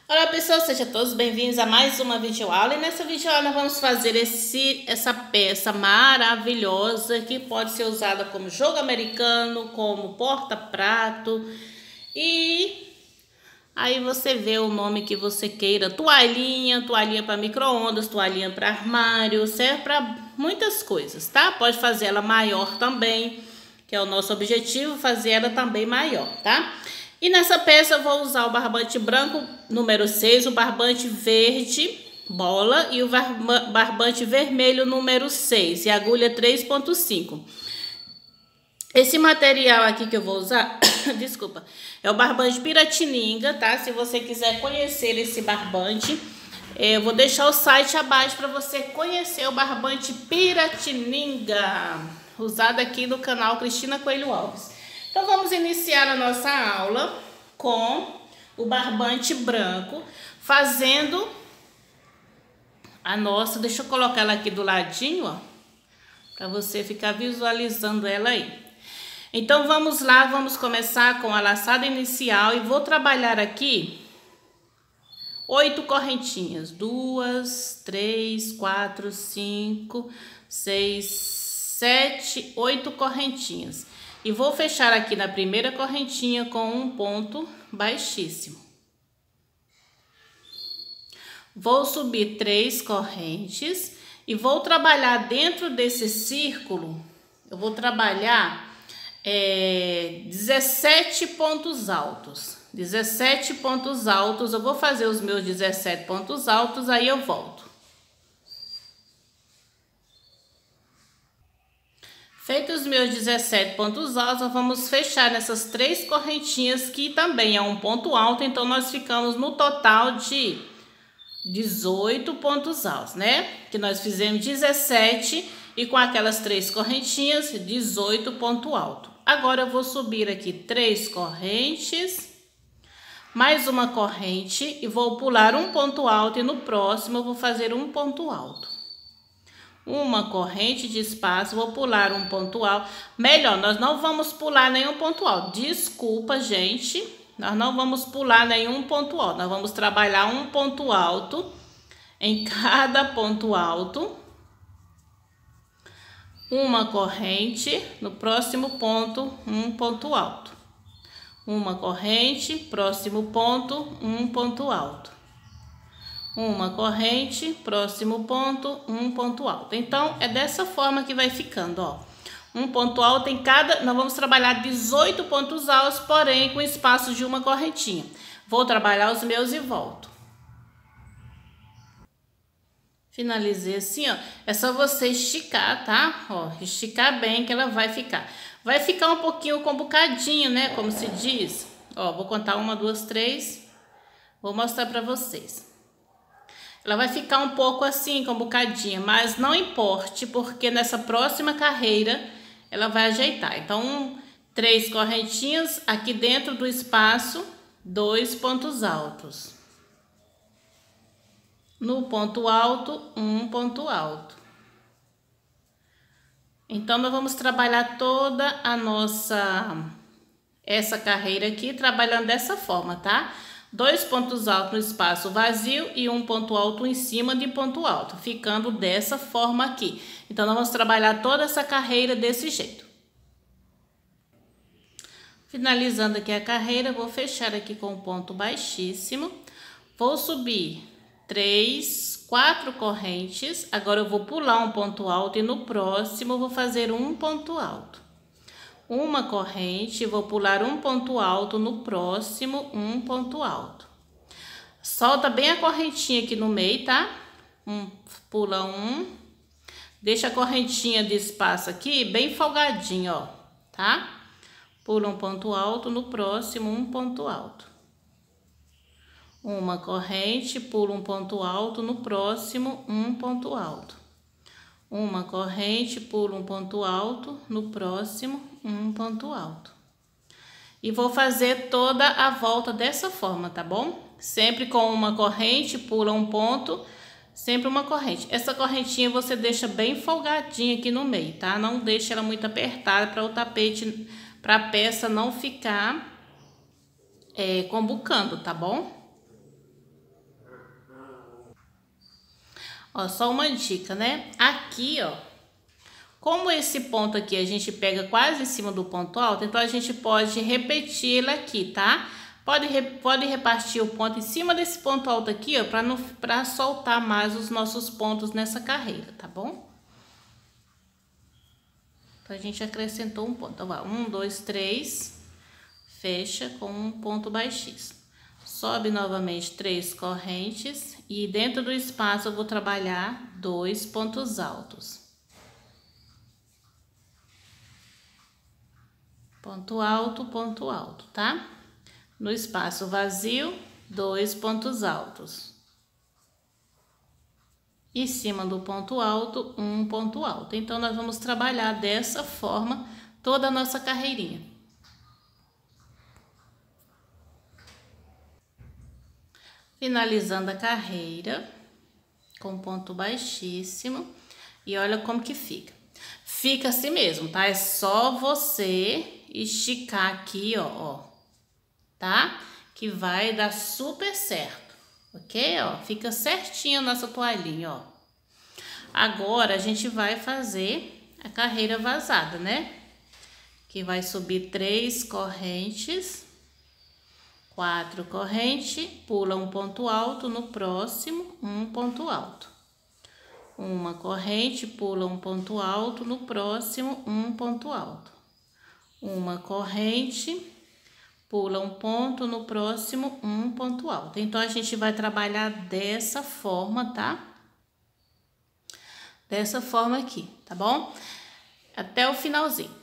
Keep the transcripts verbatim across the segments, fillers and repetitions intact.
Olá pessoal, sejam todos bem-vindos a mais uma videoaula. E nessa videoaula nós vamos fazer esse, essa peça maravilhosa que pode ser usada como jogo americano, como porta-prato. E aí você vê o nome que você queira, toalhinha, toalhinha para micro-ondas, toalhinha para armário, serve para muitas coisas, tá? Pode fazer ela maior também, que é o nosso objetivo, fazer ela também maior, tá? E nessa peça eu vou usar o barbante branco número seis, o barbante verde bola e o barbante vermelho número seis e agulha três ponto cinco. Esse material aqui que eu vou usar, desculpa, é o barbante Piratininga, tá? Se você quiser conhecer esse barbante, eu vou deixar o site abaixo para você conhecer o barbante Piratininga, usado aqui no canal Cristina Coelho Alves. Então vamos iniciar a nossa aula com o barbante branco, fazendo a nossa, deixa eu colocar ela aqui do ladinho, ó, para você ficar visualizando ela aí. Então vamos lá, vamos começar com a laçada inicial e vou trabalhar aqui oito correntinhas, duas, três, quatro, cinco, seis, sete, oito correntinhas. E vou fechar aqui na primeira correntinha com um ponto baixíssimo. Vou subir três correntes e vou trabalhar dentro desse círculo, eu vou trabalhar é, dezessete pontos altos. dezessete pontos altos, eu vou fazer os meus dezessete pontos altos, aí eu volto. Feitos os meus dezessete pontos altos, nós vamos fechar nessas três correntinhas, que também é um ponto alto, então nós ficamos no total de dezoito pontos altos, né? Que nós fizemos dezessete e com aquelas três correntinhas, dezoito ponto alto. Agora eu vou subir aqui três correntes, mais uma corrente e vou pular um ponto alto e no próximo eu vou fazer um ponto alto. Uma corrente de espaço, vou pular um ponto alto. Melhor, nós não vamos pular nenhum ponto alto. Desculpa, gente. Nós não vamos pular nenhum ponto alto. Nós vamos trabalhar um ponto alto em cada ponto alto. Uma corrente, no próximo ponto, um ponto alto. Uma corrente, próximo ponto, um ponto alto. Uma corrente, próximo ponto, um ponto alto. Então, é dessa forma que vai ficando, ó. Um ponto alto em cada... Nós vamos trabalhar dezoito pontos altos, porém, com espaço de uma correntinha. Vou trabalhar os meus e volto. Finalizei assim, ó. É só você esticar, tá? Ó, esticar bem que ela vai ficar. Vai ficar um pouquinho com bocadinho, né? Como se diz. Ó, vou contar uma, duas, três. Vou mostrar pra vocês. Ela vai ficar um pouco assim, com um bocadinho, mas não importe, porque nessa próxima carreira ela vai ajeitar. Então, três correntinhas, aqui dentro do espaço, dois pontos altos. No ponto alto, um ponto alto. Então, nós vamos trabalhar toda a nossa, essa carreira aqui, trabalhando dessa forma, tá? Dois pontos altos no espaço vazio e um ponto alto em cima de ponto alto, ficando dessa forma aqui. Então, nós vamos trabalhar toda essa carreira desse jeito. Finalizando aqui a carreira, vou fechar aqui com um ponto baixíssimo. Vou subir três, quatro correntes. Agora, eu vou pular um ponto alto e no próximo eu vou fazer um ponto alto. Uma corrente, vou pular um ponto alto, no próximo um ponto alto. Solta bem a correntinha aqui no meio, tá? Um, pula um. Deixa a correntinha de espaço aqui bem folgadinha, ó, tá? Pula um ponto alto, no próximo um ponto alto. Uma corrente, pula um ponto alto, no próximo um ponto alto. Uma corrente, pula um ponto alto, no próximo um ponto alto. E vou fazer toda a volta dessa forma, tá bom? Sempre com uma corrente, pula um ponto, sempre uma corrente. Essa correntinha você deixa bem folgadinha aqui no meio, tá? Não deixa ela muito apertada para o tapete, para a peça não ficar é, combucando, tá bom? Ó, só uma dica, né? Aqui, ó, como esse ponto aqui a gente pega quase em cima do ponto alto, então a gente pode repetir ele aqui, tá? Pode, pode repartir o ponto em cima desse ponto alto aqui, ó, para não, para soltar mais os nossos pontos nessa carreira, tá bom? Então a gente acrescentou um ponto. Então, vai, um, dois, três, fecha com um ponto baixíssimo. Sobe novamente três correntes e dentro do espaço eu vou trabalhar dois pontos altos. Ponto alto, ponto alto, tá? No espaço vazio, dois pontos altos. Em cima do ponto alto, um ponto alto. Então, nós vamos trabalhar dessa forma toda a nossa carreirinha. Finalizando a carreira com ponto baixíssimo. E olha como que fica. Fica assim mesmo, tá? É só você esticar aqui, ó, ó, tá? Que vai dar super certo, ok? Ó, fica certinho a nossa toalhinha, ó. Agora, a gente vai fazer a carreira vazada, né? Que vai subir três correntes, quatro correntes, pula um ponto alto, no próximo, um ponto alto. Uma corrente, pula um ponto alto, no próximo, um ponto alto. Uma corrente, pula um ponto, no próximo, um ponto alto. Então, a gente vai trabalhar dessa forma, tá? Dessa forma aqui, tá bom? Até o finalzinho.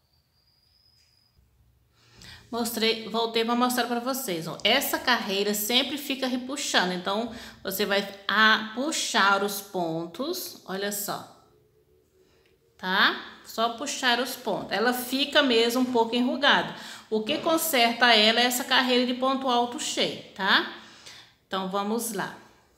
Mostrei, voltei para mostrar para vocês, ó. Essa carreira sempre fica repuxando, então você vai a, puxar os pontos, olha só, tá? Só puxar os pontos, ela fica mesmo um pouco enrugada. O que conserta ela é essa carreira de ponto alto cheio, tá? Então, vamos lá.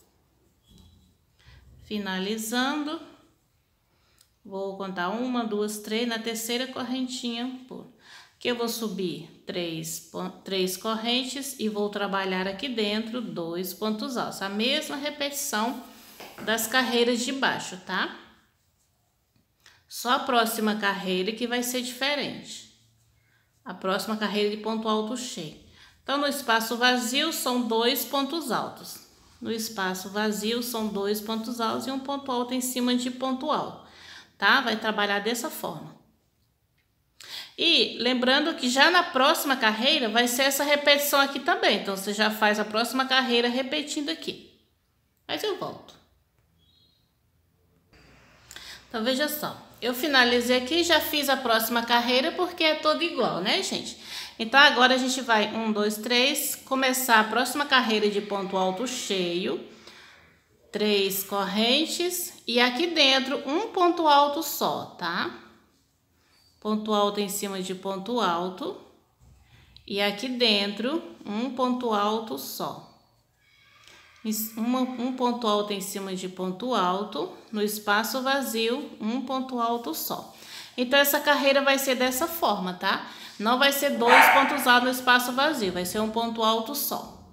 Finalizando, vou contar uma, duas, três, na terceira correntinha, pô. Que eu vou subir três, três correntes e vou trabalhar aqui dentro dois pontos altos. A mesma repetição das carreiras de baixo, tá? Só a próxima carreira que vai ser diferente. A próxima carreira de ponto alto cheio. Então, no espaço vazio são dois pontos altos. No espaço vazio são dois pontos altos e um ponto alto em cima de ponto alto, tá? Vai trabalhar dessa forma. E lembrando que já na próxima carreira vai ser essa repetição aqui também. Então, você já faz a próxima carreira repetindo aqui. Mas eu volto. Então, veja só. Eu finalizei aqui, já fiz a próxima carreira porque é toda igual, né, gente? Então, agora a gente vai, um, dois, três, começar a próxima carreira de ponto alto cheio. Três correntes e aqui dentro um ponto alto só, tá? Ponto alto em cima de ponto alto. E aqui dentro, um ponto alto só. Uma, um ponto alto em cima de ponto alto. No espaço vazio, um ponto alto só. Então, essa carreira vai ser dessa forma, tá? Não vai ser dois pontos altos no espaço vazio. Vai ser um ponto alto só.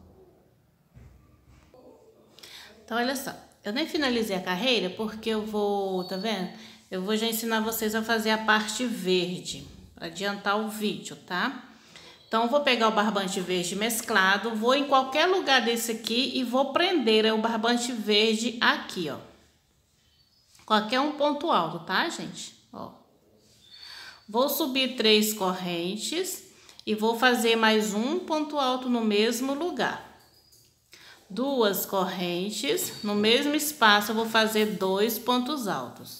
Então, olha só. Eu nem finalizei a carreira porque eu vou, tá vendo? Eu vou já ensinar vocês a fazer a parte verde, para adiantar o vídeo, tá? Então, eu vou pegar o barbante verde mesclado, vou em qualquer lugar desse aqui e vou prender o barbante verde aqui, ó. Qualquer um ponto alto, tá, gente? Ó. Vou subir três correntes e vou fazer mais um ponto alto no mesmo lugar. Duas correntes, no mesmo espaço eu vou fazer dois pontos altos.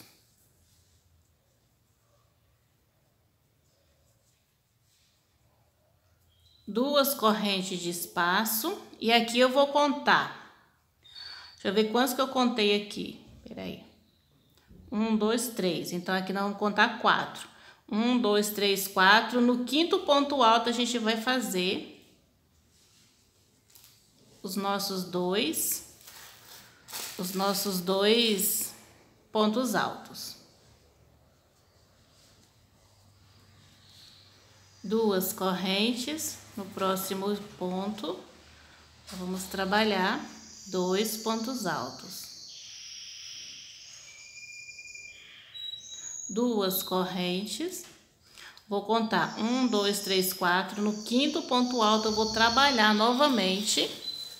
Duas correntes de espaço e aqui eu vou contar. Deixa eu ver quantos que eu contei aqui. Peraí. Um, dois, três. Então, aqui nós vamos contar quatro. Um, dois, três, quatro. No quinto ponto alto, a gente vai fazer os nossos dois, os nossos dois pontos altos. Duas correntes. No próximo ponto, vamos trabalhar dois pontos altos. duas correntes. Vou contar um, dois, três, quatro. No quinto ponto alto eu vou trabalhar novamente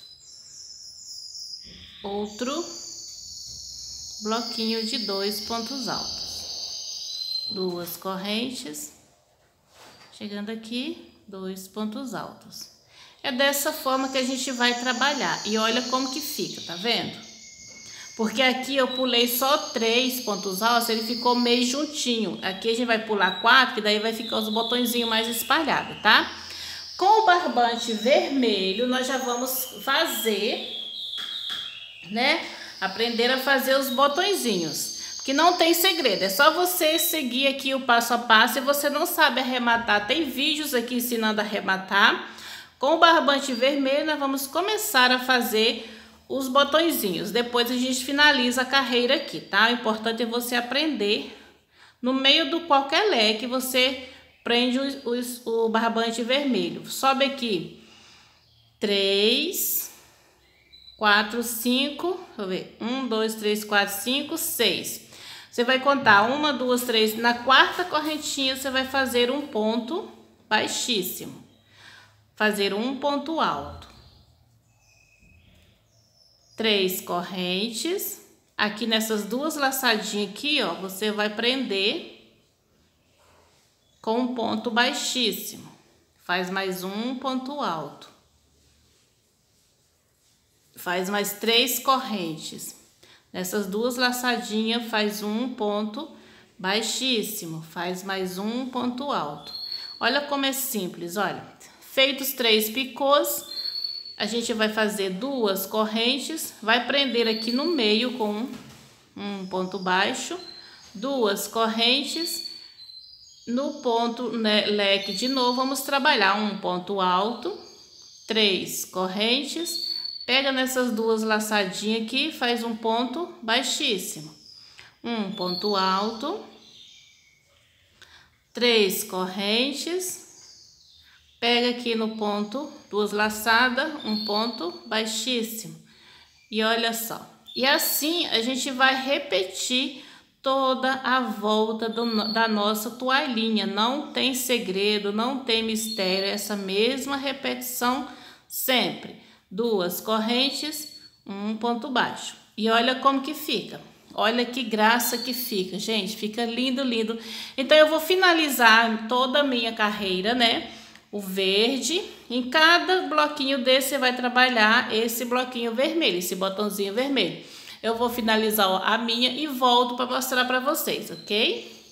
outro bloquinho de dois pontos altos. Duas correntes. Chegando aqui, dois pontos altos. É dessa forma que a gente vai trabalhar. E olha como que fica, tá vendo? Porque aqui eu pulei só três pontos altos, ele ficou meio juntinho. Aqui a gente vai pular quatro, que daí vai ficar os botõezinhos mais espalhados, tá? Com o barbante vermelho, nós já vamos fazer, né? Aprender a fazer os botõezinhos. Que não tem segredo, é só você seguir aqui o passo a passo. Se você não sabe arrematar, tem vídeos aqui ensinando a arrematar. Com o barbante vermelho, nós vamos começar a fazer os botõezinhos. Depois a gente finaliza a carreira aqui, tá? O importante é você aprender. No meio do qualquer leque, você prende o, o, o barbante vermelho. Sobe aqui. Três, quatro, cinco. Deixa eu ver. Um, dois, três, quatro, cinco, seis. Você vai contar uma, duas, três. Na quarta correntinha, você vai fazer um ponto baixíssimo. Fazer um ponto alto. Três correntes. Aqui nessas duas laçadinhas aqui, ó, você vai prender com um ponto baixíssimo. Faz mais um ponto alto. Faz mais três correntes. Nessas duas laçadinhas, faz um ponto baixíssimo. Faz mais um ponto alto. Olha como é simples, olha. Feitos três picôs, a gente vai fazer duas correntes. Vai prender aqui no meio com um ponto baixo. Duas correntes. No ponto, né, leque de novo, vamos trabalhar um ponto alto. Três correntes. Pega nessas duas laçadinhas aqui, faz um ponto baixíssimo. Um ponto alto. Três correntes. Pega aqui no ponto, duas laçadas, um ponto baixíssimo. E olha só. E assim a gente vai repetir toda a volta do, da nossa toalhinha. Não tem segredo, não tem mistério. Essa mesma repetição sempre. Duas correntes, um ponto baixo. E olha como que fica. Olha que graça que fica, gente. Fica lindo, lindo. Então, eu vou finalizar toda a minha carreira, né? O verde. Em cada bloquinho desse, você vai trabalhar esse bloquinho vermelho, esse botãozinho vermelho. Eu vou finalizar a minha e volto para mostrar para vocês, ok?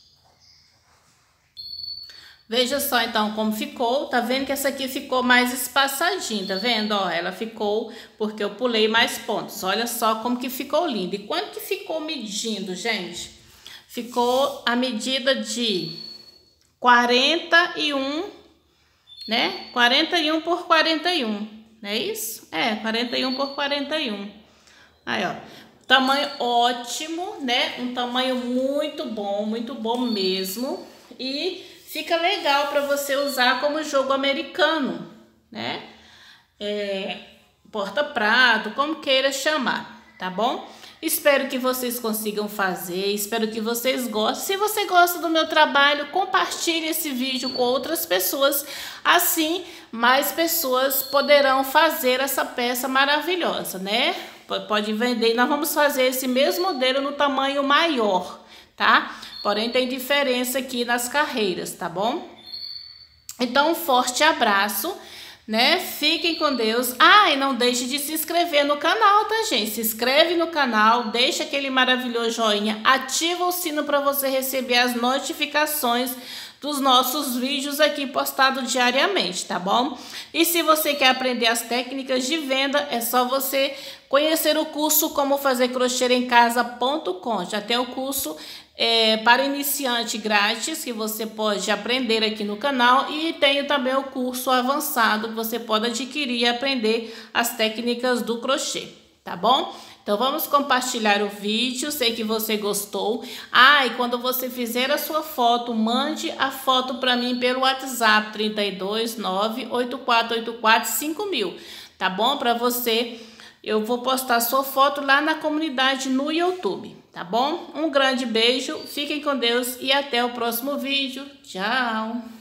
Veja só então como ficou, tá vendo que essa aqui ficou mais espaçadinha, tá vendo? Ó, ela ficou porque eu pulei mais pontos. Olha só como que ficou lindo. E quanto que ficou medindo, gente? Ficou a medida de quarenta e um, né? quarenta e um por quarenta e um, não é isso? É, quarenta e um por quarenta e um. Aí, ó, tamanho ótimo, né? Um tamanho muito bom, muito bom mesmo. E fica legal para você usar como jogo americano, né? É, porta-prato, como queira chamar, tá bom? Espero que vocês consigam fazer, espero que vocês gostem. Se você gosta do meu trabalho, compartilhe esse vídeo com outras pessoas. Assim, mais pessoas poderão fazer essa peça maravilhosa, né? Pode vender. Nós vamos fazer esse mesmo modelo no tamanho maior, tá? Porém, tem diferença aqui nas carreiras, tá bom? Então, um forte abraço, né? Fiquem com Deus. Ah, e não deixe de se inscrever no canal, tá, gente? Se inscreve no canal, deixa aquele maravilhoso joinha, ativa o sino para você receber as notificações dos nossos vídeos aqui postados diariamente, tá bom? E se você quer aprender as técnicas de venda, é só você conhecer o curso Como Fazer Crochê em Casa ponto com. Já tem o curso é, para iniciante grátis, que você pode aprender aqui no canal. E tem também o curso avançado, que você pode adquirir e aprender as técnicas do crochê, tá bom? Então, vamos compartilhar o vídeo, sei que você gostou. Ah, e quando você fizer a sua foto, mande a foto para mim pelo WhatsApp trinta e dois, nove, oito quatro oito quatro, cinco mil, tá bom? Para você eu vou postar sua foto lá na comunidade no YouTube, tá bom? Um grande beijo, fiquem com Deus e até o próximo vídeo. Tchau!